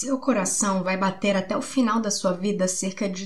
Seu coração vai bater até o final da sua vida cerca de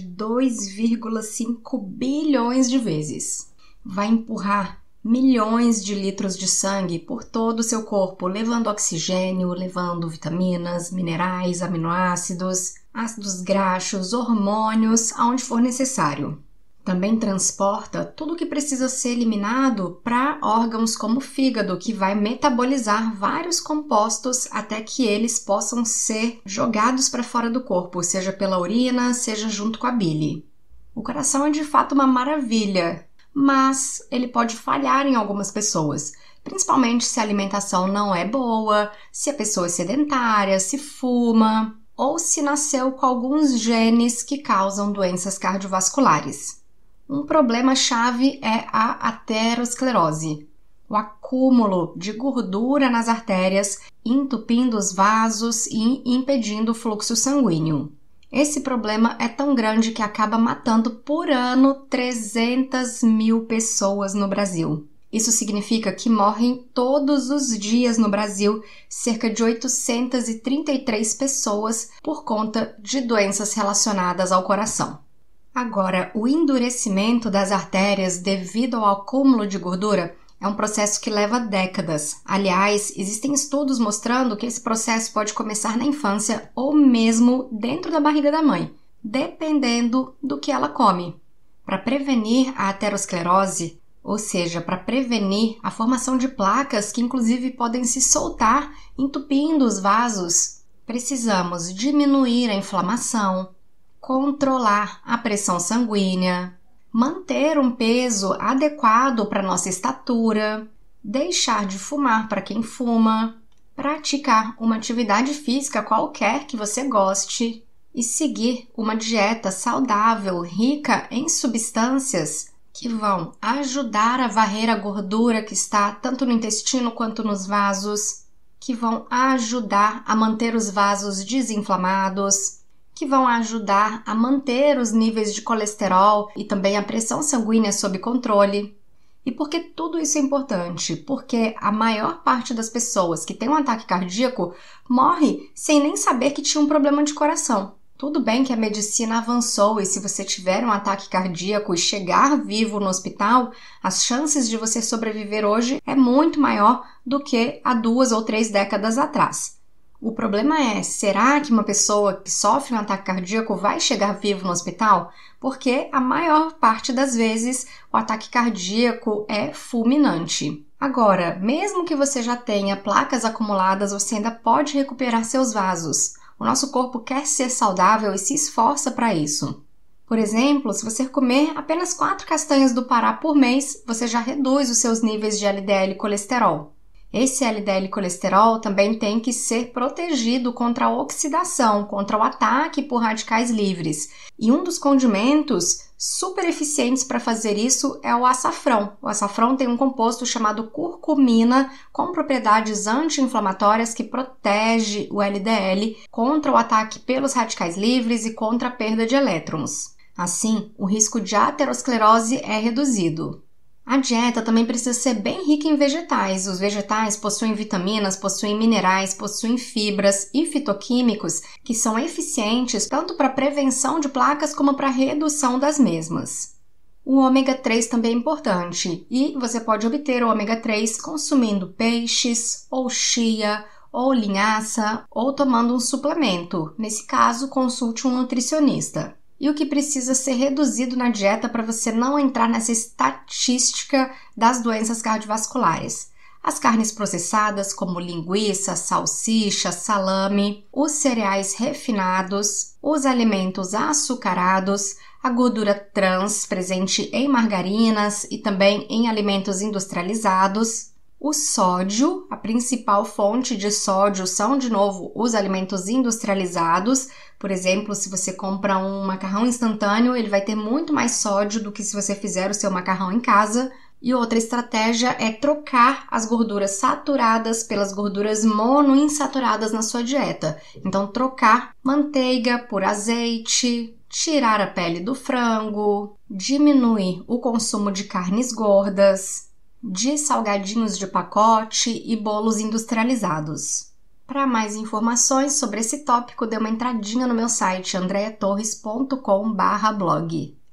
2,5 bilhões de vezes. Vai empurrar milhões de litros de sangue por todo o seu corpo, levando oxigênio, levando vitaminas, minerais, aminoácidos, ácidos graxos, hormônios, aonde for necessário. Também transporta tudo o que precisa ser eliminado para órgãos como o fígado, que vai metabolizar vários compostos até que eles possam ser jogados para fora do corpo, seja pela urina, seja junto com a bile. O coração é de fato uma maravilha, mas ele pode falhar em algumas pessoas, principalmente se a alimentação não é boa, se a pessoa é sedentária, se fuma ou se nasceu com alguns genes que causam doenças cardiovasculares. Um problema-chave é a aterosclerose, o acúmulo de gordura nas artérias, entupindo os vasos e impedindo o fluxo sanguíneo. Esse problema é tão grande que acaba matando por ano 300 mil pessoas no Brasil. Isso significa que morrem todos os dias no Brasil cerca de 833 pessoas por conta de doenças relacionadas ao coração. Agora, o endurecimento das artérias devido ao acúmulo de gordura é um processo que leva décadas. Aliás, existem estudos mostrando que esse processo pode começar na infância ou mesmo dentro da barriga da mãe, dependendo do que ela come. Para prevenir a aterosclerose, ou seja, para prevenir a formação de placas que inclusive podem se soltar entupindo os vasos, precisamos diminuir a inflamação, controlar a pressão sanguínea, manter um peso adequado para nossa estatura, deixar de fumar para quem fuma, praticar uma atividade física qualquer que você goste e seguir uma dieta saudável, rica em substâncias que vão ajudar a varrer a gordura que está tanto no intestino quanto nos vasos, que vão ajudar a manter os vasos desinflamados, que vão ajudar a manter os níveis de colesterol e também a pressão sanguínea sob controle. E por que tudo isso é importante? Porque a maior parte das pessoas que tem um ataque cardíaco morre sem nem saber que tinha um problema de coração. Tudo bem que a medicina avançou e se você tiver um ataque cardíaco e chegar vivo no hospital, as chances de você sobreviver hoje é muito maior do que há 2 ou 3 décadas atrás. O problema é, será que uma pessoa que sofre um ataque cardíaco vai chegar vivo no hospital? Porque a maior parte das vezes o ataque cardíaco é fulminante. Agora, mesmo que você já tenha placas acumuladas, você ainda pode recuperar seus vasos. O nosso corpo quer ser saudável e se esforça para isso. Por exemplo, se você comer apenas 4 castanhas do Pará por mês, você já reduz os seus níveis de LDL colesterol. Esse LDL colesterol também tem que ser protegido contra a oxidação, contra o ataque por radicais livres. E um dos condimentos super eficientes para fazer isso é o açafrão. O açafrão tem um composto chamado curcumina com propriedades anti-inflamatórias que protege o LDL contra o ataque pelos radicais livres e contra a perda de elétrons. Assim, o risco de aterosclerose é reduzido. A dieta também precisa ser bem rica em vegetais. Os vegetais possuem vitaminas, possuem minerais, possuem fibras e fitoquímicos que são eficientes tanto para a prevenção de placas como para a redução das mesmas. O ômega 3 também é importante e você pode obter o ômega 3 consumindo peixes, ou chia, ou linhaça, ou tomando um suplemento. Nesse caso, consulte um nutricionista. E o que precisa ser reduzido na dieta para você não entrar nessa estatística das doenças cardiovasculares. As carnes processadas, como linguiça, salsicha, salame, os cereais refinados, os alimentos açucarados, a gordura trans presente em margarinas e também em alimentos industrializados, o sódio, a principal fonte de sódio são, de novo, os alimentos industrializados. Por exemplo, se você compra um macarrão instantâneo, ele vai ter muito mais sódio do que se você fizer o seu macarrão em casa. E outra estratégia é trocar as gorduras saturadas pelas gorduras monoinsaturadas na sua dieta. Então, trocar manteiga por azeite, tirar a pele do frango, diminuir o consumo de carnes gordas, de salgadinhos de pacote e bolos industrializados. Para mais informações sobre esse tópico, dê uma entradinha no meu site andreatorres.com/blog.